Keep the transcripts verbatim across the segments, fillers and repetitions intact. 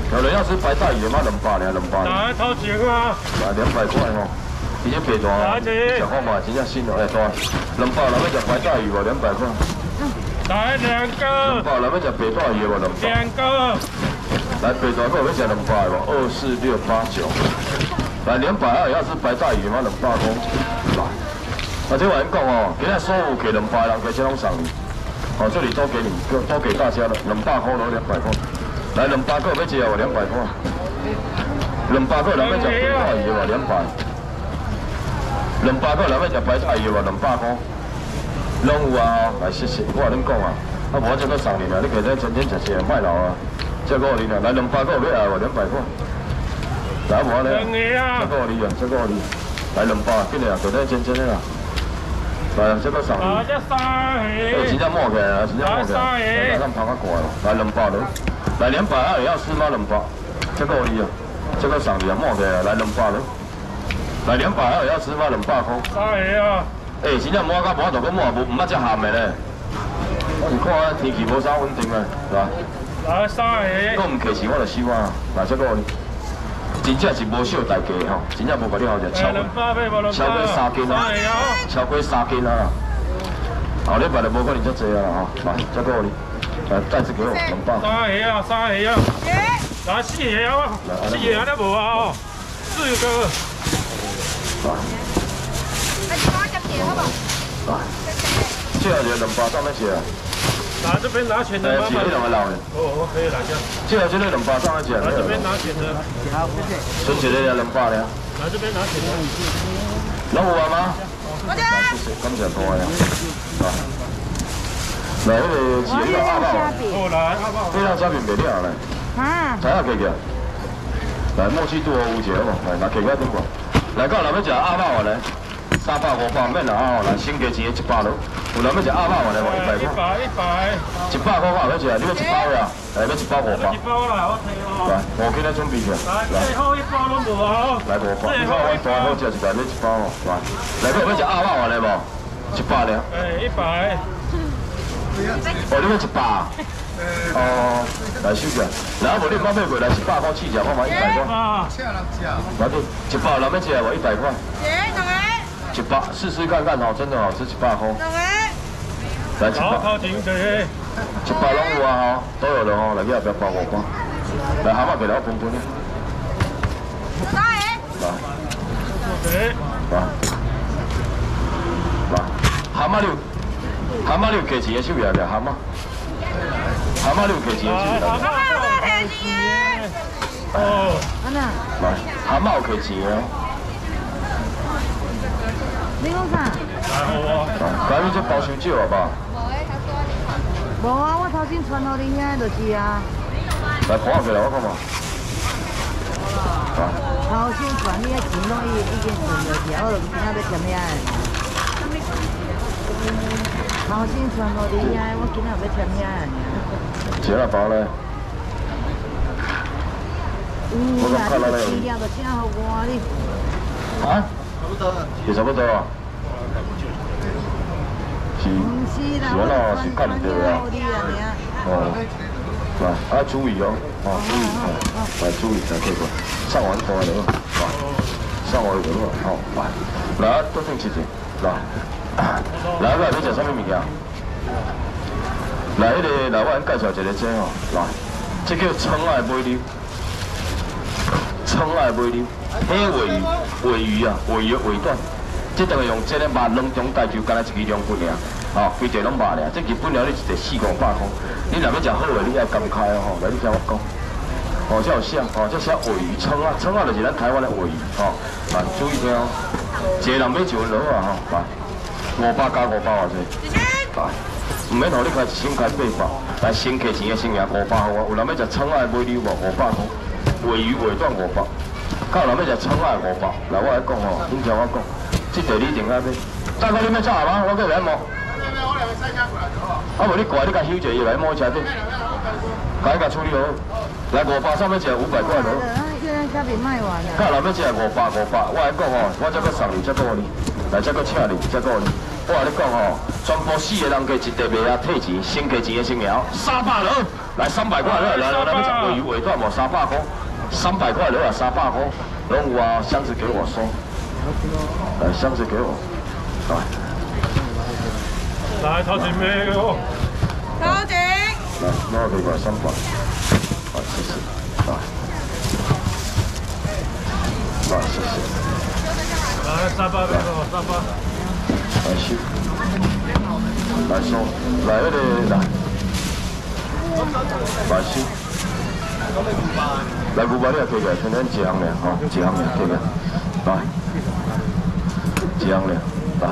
有人要吃白带鱼吗？两百两两百。 来头前啊！ 来两百块吼，已经白大啊，食好嘛，真正新哦，哎大，两百人要食白带鱼无？两百块。 来两个。 两百人要食白带鱼无？两百。 两个。 来白大个要食两百无？二四六八九。来两百二也要吃白带鱼吗？两百块。来，啊这我跟讲哦，今日所有给两百人给这拢送你，哦这里都给你，都给大家了，两百块攞两百块。来两百个要食无？两百块。两百个人要食白带鱼无？两百。两百个人要食白带鱼无？两百块。拢有啊，来谢谢，我甲恁讲啊，啊无我这个送你啊，你其实天天食食卖老啊，这个你啊，来两百个要爱无？两百块。来无咧？这个你啊，这个你，来两百，紧嘞啊，其实真真的啦。来，这个送你。 啊，这三个。 哎，真正摸起来啊，真正摸起来，来咱拍较快咯，来两百了。来两百二也要四吗？两百，这个你啊，这个送你啊，摸起来，来两百了。来两百二也要四吗？两百块。三个啊。哎，真正摸甲摸就讲摸无唔捌只咸的咧。我是看啊，天气无啥稳定啊，来。 来三个。 我唔客气，我就死我啊，来这个你。真正是无少大价吼，真正无甲你好食，超过超过三斤啊，超过三斤啊。后礼拜就无可能遮济啊吼，来这个你。来，袋子给我两百。 三个啊，三个啊。来四个啊，四个啊，都无啊哦，四个。 来。来，多一碟好不？来。这个两百三蚊钱啊。 拿这边拿钱的吗？ 这个两个老的。 哦，我可以来这。 这个这个两百三蚊钱。 来这边拿钱的。 存钱的两百的。 来这边拿钱的。 拢有啊吗？ 我的。 谢谢，感谢各位啊。来。来，迄个是那个阿宝， 哦来阿宝， 这样虾面袂了嘞， 啊， 才下客去啊，来默契度哦有一个无，来拿客个顶过，来到人要食阿宝的嘞，三百五百免啦哦，来先加钱一百咯，有人要食阿宝的无？一百块， 一百一百， 一百块我要食，你要一包呀？来要一包五百， 一包啦，我睇哦， 来，我今日准备去， 来，最后一包拢无啊， 来五百，你看我大好食一个，你一包哦，来，来个要食阿宝的无？一百了， 哎，一百。 哦，你要一百？哦，来收起来。然后无你莫买过来一百块试食，我买一百块。来对，一百人要吃无？一百块。一百，试试看看哦，真的好吃，一百块。来一百。 靠近些。 一百拢有啊吼，都有了吼，来去后壁包五包。来蛤蟆给我分分咧。来。来。来，蛤蟆六。蛤蟆你有价钱的手艺了，蛤蟆，蛤蟆你有价钱的手艺了。 蛤蟆有价钱的。 哦， 安那？ 来，蛤蟆有价钱的。 你讲啥？ 来好啊。 来，你这包伤少好不好？ 无啊，我头先传互你遐就是啊。 来，看下来我看嘛。 头先传你遐钱拢已已经存落去，我就今仔要添遐的。头先传互你遐，我今仔要添遐尔。 钱啊包咧？ 我讲看到咧。资料就请互我你。 啊？差不多。是差不多啊。是。是啊咯，是看唔到啊。哦。来，啊注意哦，哦注意哦，来注意，来这个，上完头了，啊，上完就了，好，来，来多听一点，来。来，我要食啥物物件？来，迄个，来，我先介绍一个这吼，来，这叫葱爱尾溜，葱爱尾溜，迄尾鱼，尾鱼啊，尾鱼尾段，这等于用这个肉冷中带就干那一支两份尔，吼，规地拢肉尔，这日本料你一地四五百块，你若要食好的，你爱甘开哦，吼，来你听我讲，哦，这有写，哦，这写尾鱼葱啊，葱啊就是咱台湾的尾鱼，吼，来注意听哦，一个人买一份就好啊，吼，来。五百加五百偌济，来，唔免互你开一千开八百，来先客钱的先赢五百好啊。有人要食葱仔尾溜无？五百块，尾鱼尾段五百，较有人要食葱仔五百。来，我来讲吼，恁听我讲，这地你定爱买。大哥，你要炒吗？我过来摸。我两个塞车过来就好。啊，无你过来，你甲休一下，伊来摸车顶，甲伊甲处理好。来五百，上要食五百块咯。 现在虾饼卖完了。 较有人要食五百五百，我来讲吼，我这个送你，这个你。来，这个请你，这个你，我甲你讲吼，全部四个人加一地卖啊，退钱，先加钱的先赢，三百了，来三百块了，来来来，要食尾鱼尾尾段无三百块，三百块落啊三百块，拢有啊，箱子给我收，来箱子给我，来。 来，头前咩嘅喎？ 头前。 来，那我给个三百，好，谢谢，来，来，谢谢。 来，三百俾我，三百。 来收，来收，来那个来，来收。来五百你也给个，天天一项咧，吼，一项咧，给个，来，一项咧，来。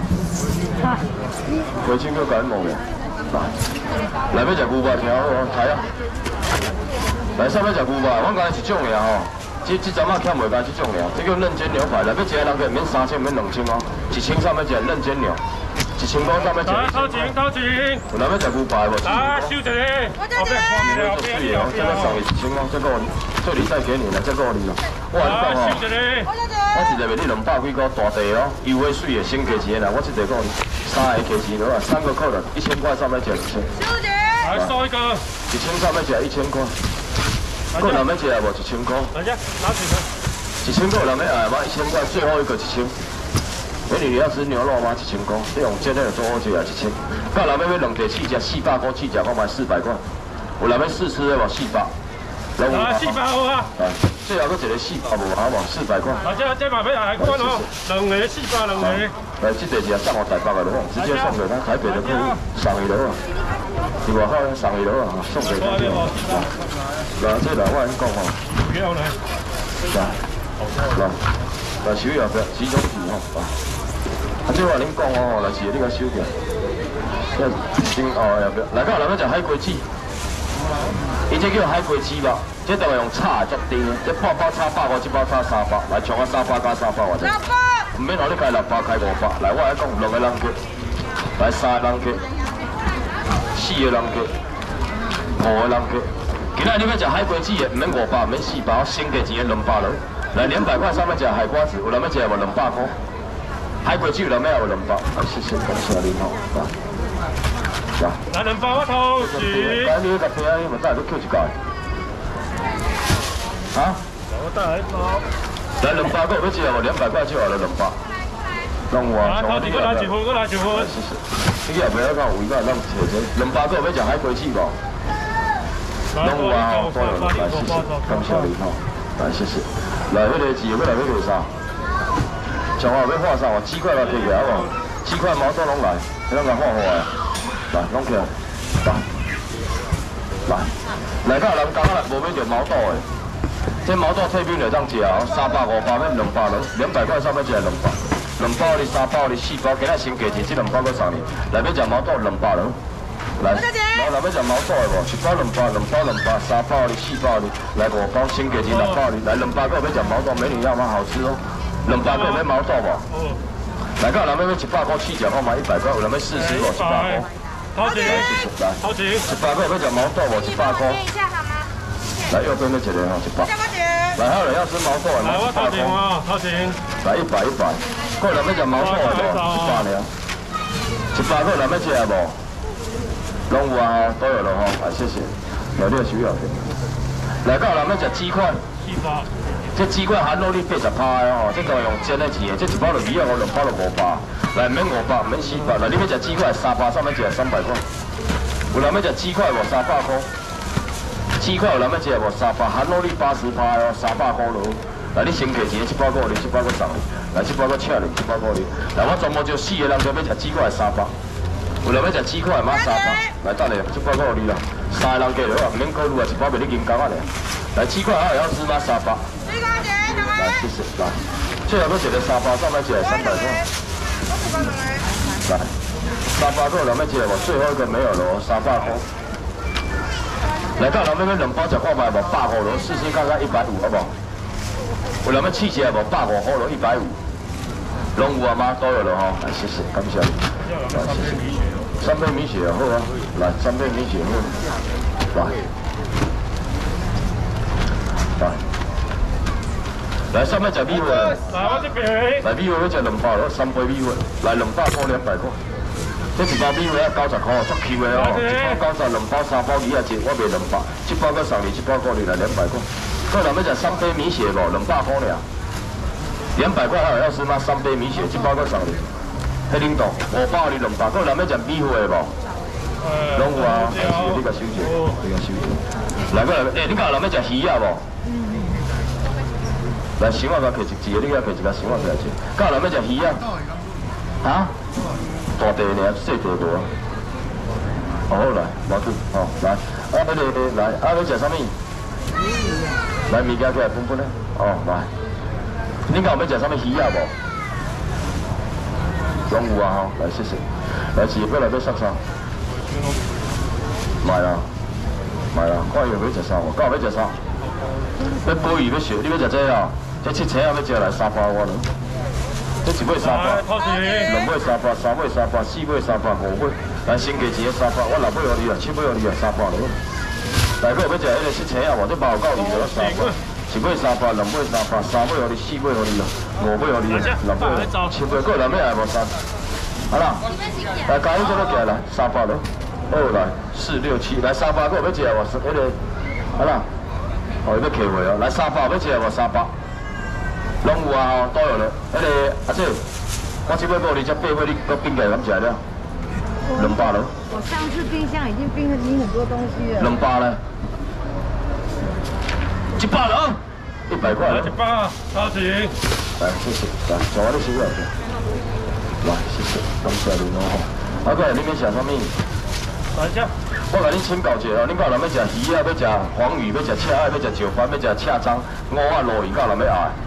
回青哥感冒嘅，来，来要食牛排听好哦，睇啊！来，啥要食牛排？我讲一种尔吼，这这阵仔欠袂干这种尔，这叫嫩煎牛排。来要食的人可免三千，免两千哦，一千三要食嫩煎牛，一千块三要食。 来，头前，头前。 有人要食牛排无？ 来，收一个。 我这里。 做水的哦，这个送你一千哦，这个这里再给你了，这个你了。我跟你讲哦，我一个卖你两百几块大地哦，优惠水的先价钱啦，我一个讲三个价钱了啊，三个扣了一千块三百食一千。 收姐。 来收一个。 一千三百食一千块。够人要食无？一千块。 来呀，拿几个？ 一千块人要爱吗？一千块，最后一个一千。美女你要吃牛肉吗？一千块。你用煎的做好食啊，一千。够人要买两地试食四百块试食，我卖四百块。有人要试吃的无？四百。 来，四百好啊。 来，最后搁一个四百无好无？四百块。 来，这这嘛要海关哦，两个四百两个。 来，这地是啊送我台北的咯，直接送给他台北的客户，上一楼啊，是外口上一楼啊，送给他。来，这来我先讲吼。 不要来。 来，来，来收药票，几种字吼，啊，啊，这话恁讲哦，来是你个收票，要先哦药票，来到人要食海龟子，伊这叫海龟子吧，这都系用炒的足甜的，这半包炒百块，一包炒三百，来从啊三百加三百或者。唔免让你开六百，开五百。来，我来讲，两个人计，来三个人计，四个人计，五个人计。今仔你要食海龟子的，唔免五百，唔免四百，我先价钱的两百了。来，两百块上面食海瓜子，有人要食无？两百块。海龟子有人要无？两百。啊，谢谢，感谢您吼。来， 来两百我头前。 来，你个平安，你咪带你扣一盖。啊？ 我带来包。 来两百个要吃无？两百块就好了，两百。弄我。 啊，头前我拿一份，我拿一份。 是是。你也不要讲有一个咱找这两百个要食海龟子无？弄我哦，都有了，来谢谢，感谢你吼，来谢谢。来，迄个字要来，迄个啥？像我要画啥？我鸡块来摕起来好无？鸡块毛豆拢来，咱来画画的。来，拢起来，来，来，来到人讲啊，无买着毛豆的。 这毛豆退冰就当食哦，三百五百免两百了，两百块上面食两百，两包哩三包哩四包，今仔先价钱，这两包搁送你。来要食毛豆两百了，来，然后来要食毛豆的无？一包两百，两包两百，三包哩四包哩，来五包先价钱六包哩，来两百个要食毛豆，美女要吗？好吃哦，两百个要毛豆无？来到人要要一百块试食，我买一百块，有人要试吃无？一百块。 头前， 来， 头前， 一百个要食毛豆无？一百块。来右边那一个吼，一百。 来，还有人要吃毛豆的吗？ 来，我头前哦，头前。 来一百一百，个人要食毛豆的无？一百了，一百个人要吃的无？拢有啊，都有了吼，啊谢谢，来你需要的。来，个人要食鸡块， 四百。 这鸡块含肉率八十趴的吼，这个用煎的钱的，这一包就二百五，两包就五百，来免五百，免四百，来你要食鸡块三百，上面食三百块，有人要食鸡块无？三百块。 鸡块有人要食无？三百，含肉率八十趴哦，三百块咯。来，你先价钱，一包五零，一包个送你。来，一包个赤零，一包五零。来，我专门就四个人就要食鸡块三百。有人要食鸡块嘛三百。来，等下，一包个五零啦。三个人计了啊，唔免考虑啊，一包卖你金刚啊咧。来，鸡块还有要吃吗？三百。来，谢谢。来，最后要一个三百，上面食三百块。来，三百个有人要食无？最后一个没有了，三百块。 来到人要买两包食看卖无？百五咯，试试看看一百五好不好？有人要试食无？百五好咯，一百五。拢有啊吗？都有了哈，来谢谢，感谢你。来谢谢。三杯米血好啊，来三杯米血好。来，来，来上面食米粉。 来我这边。 来米粉要食两包咯，三杯米粉，来两百块两百块。 这一包米花啊九十块，足 Q 的哦，一包九十，两包三包二啊一，我卖两百，一包搁送你，一包过你来两百块。各位人要食三杯米血无？两百块尔，两百块还有要是吗？三杯米血，一包搁送你。迄领导五包你两百，各位人要食米花的无？拢有啊，但是你甲收者，你甲收者。来过来，诶，你讲人要食鱼啊无？来，小我甲摕一一个，你甲摕一个小我摕来食。讲人要食鱼啊？啊？大地尔，细地无啊？哦，好来，无紧，哦，来，啊，迄个来，啊，要食啥物？来，物件过来分分咧。哦，来，你讲要食啥物鱼啊无？拢有啊吼，来谢谢。来，是要来要杀啥？买啦，买啦，看伊要食啥无？讲要食啥？要鲍鱼要烧，你要食这啊？这七青啊要食来三包我了。这一尾三包，两尾三包，三尾三包，四尾三包，五尾。来先加一个三包，我六尾互你啦，七尾互你啦，三包了。大哥要食迄个七青啊，或者包有够鱼就三包。一尾三包，两尾三包，三尾互你，四尾互你啦，五尾互你，六尾，七尾，个人要爱无三？好啦，来加一这个过来，三包了。二来四六七，来三包个要食无？是迄个，好啦，哦要客货哦，来三包要食无？三包。拢有啊吼，都有了。迄个阿姐，我这尾无你只八尾，你搁冰起来敢食了？两百了。 我上次冰箱已经冰了你很多东西了。 两百了。一百了，一百块了。 一百，高兴。 来，谢谢，来，从我的收下去。来，谢谢，感谢您哦。啊，过来，你要食啥物？ 等一下。 我甲你请教一下哦，恁到人要食鱼啊，要食黄鱼，要食赤仔，要食石斑，要食赤章，五啊鲈鱼，到人要爱。